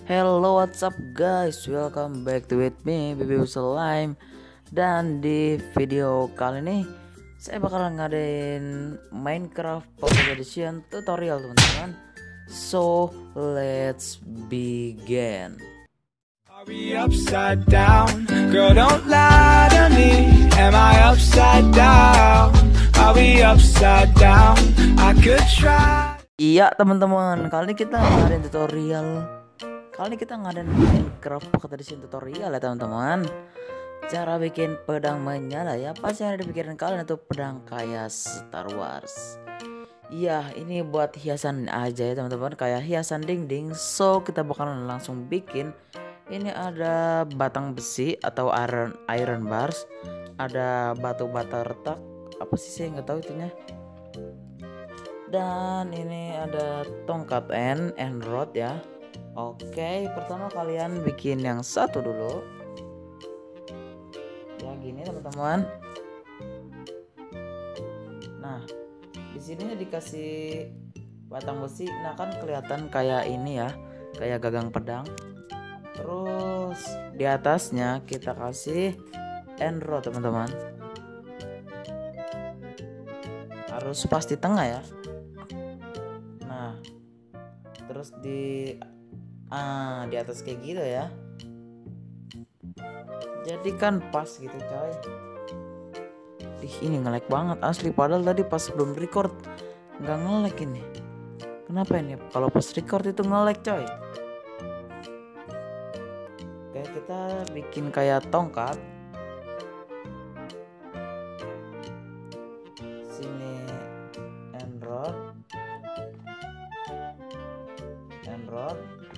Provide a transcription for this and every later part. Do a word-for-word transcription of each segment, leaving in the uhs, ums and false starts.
Hello, what's up guys? Welcome back to with me, Bibi Slime. Dan di video kali ini saya bakalan ngadain Minecraft Pocket Edition tutorial, teman-teman. So, let's begin. Are we upside down? Girl, don't lie to me. Am I upside down? Are we upside down? I could try. Iya, teman-teman, kali ini kita ngadain tutorial. Kali ini kita ngadain Minecraft Pocket Edition tutorial ya, teman-teman. Cara bikin pedang menyala ya, pasti yang ada di pikiran kalian itu pedang kayak Star Wars. Iya, ini buat hiasan aja ya, teman-teman, kayak hiasan dinding. So, kita bakalan langsung bikin. Ini ada batang besi atau iron iron bars, ada batu bata retak, apa sih saya nggak tahu itunya. Dan ini ada tongkat end and rod ya. Oke, pertama kalian bikin yang satu dulu. Ya gini, teman-teman. Nah, di sini dikasih batang besi. Nah, kan kelihatan kayak ini ya, kayak gagang pedang. Terus di atasnya kita kasih end rod, teman-teman. Harus pas di tengah ya. Nah, terus di ah di atas kayak gitu ya. Jadi kan pas gitu, coy. Ih, ini nge-lag banget asli, padahal tadi pas sebelum record nggak nge-lag ini. Kenapa ini? Kalau pas record itu nge-lag, coy. Oke, kita bikin kayak tongkat. Sini end rod. End rod.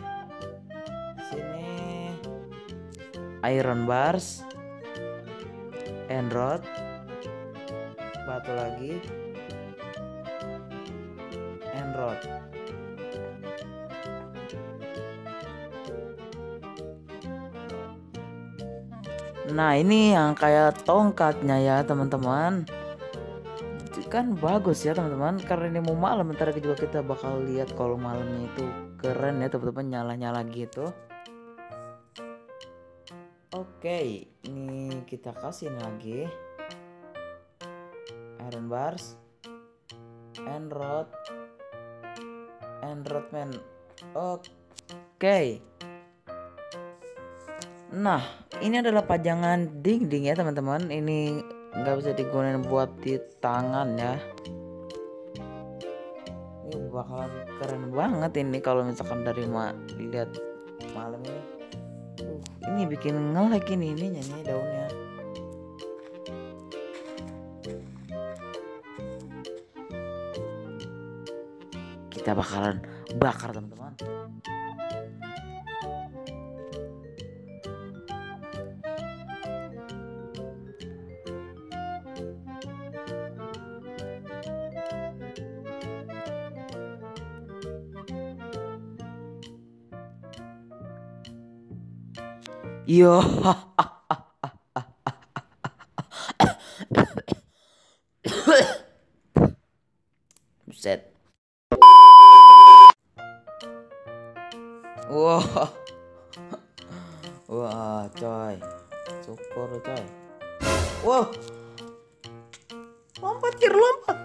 Sini iron bars. End rod. Batu lagi. End rod. Nah, ini yang kayak tongkatnya ya, teman-teman. Kan bagus ya, teman-teman. Karena ini mau malam, ntar juga kita bakal lihat kalau malamnya itu keren ya, teman-teman, nyala-nyala gitu. Oke, ini kita kasihin lagi iron bars, end rod, end rod man. Oke. Nah, ini adalah pajangan dinding ya, teman-teman. Ini nggak bisa digunakan buat di tangan ya. Ini bakalan keren banget ini kalau misalkan dari ma lihat malam ini. Uh, ini bikin nge-lag ini ininya nih daunnya. Kita bakalan bakar, teman-teman. Yo. Buset. Wah. Wah, coy. Syukur, coy. Wow. Lompat, kir, lompat.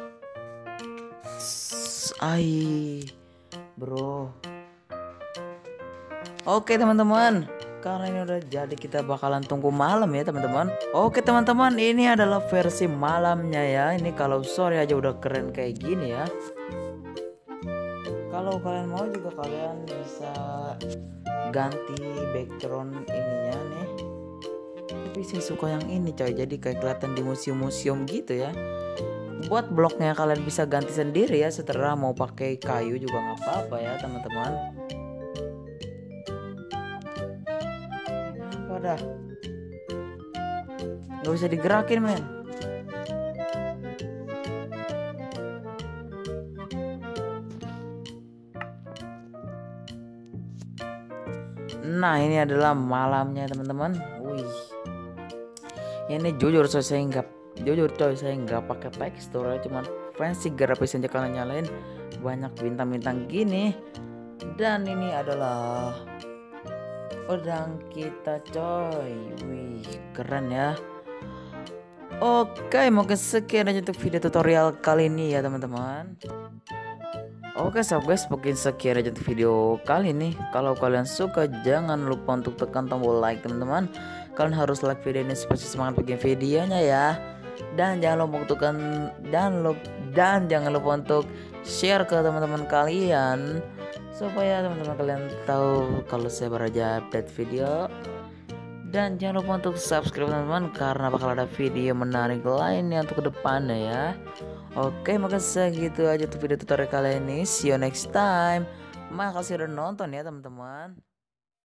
Ai, bro. Oke, teman-teman. Karena ini udah jadi, kita bakalan tunggu malam ya, teman-teman. Oke, teman-teman, ini adalah versi malamnya ya. Ini kalau sore aja udah keren kayak gini ya. Kalau kalian mau juga kalian bisa ganti background ininya nih. Tapi saya suka yang ini, coy. Jadi kayak kelihatan di museum-museum gitu ya. Buat bloknya kalian bisa ganti sendiri ya, setelah mau pakai kayu juga nggak apa-apa ya, teman-teman. Dah nggak bisa digerakin, men. Nah, ini adalah malamnya, teman-teman. Wih, ini jujur coy, saya nggak jujur coy saya nggak pakai tekstur ya, cuman fancy grafis aja kalian nyalain banyak bintang-bintang gini. Dan ini adalah pedang kita coy. Wih keren ya. Oke, mungkin sekian aja untuk video tutorial kali ini ya teman-teman. Oke sob guys, mungkin sekian aja untuk video kali ini. Kalau kalian suka jangan lupa untuk tekan tombol like teman-teman. Kalian harus like video ini supaya semangat bikin videonya ya. Dan jangan lupa untuk tekan dan lupa dan jangan lupa untuk share ke teman-teman kalian supaya teman-teman kalian tahu kalau saya baru aja update video. Dan jangan lupa untuk subscribe teman-teman karena bakal ada video menarik lainnya untuk kedepannya ya. Oke, maka segitu aja untuk video tutorial kali ini. See you next time. Makasih udah nonton ya teman-teman.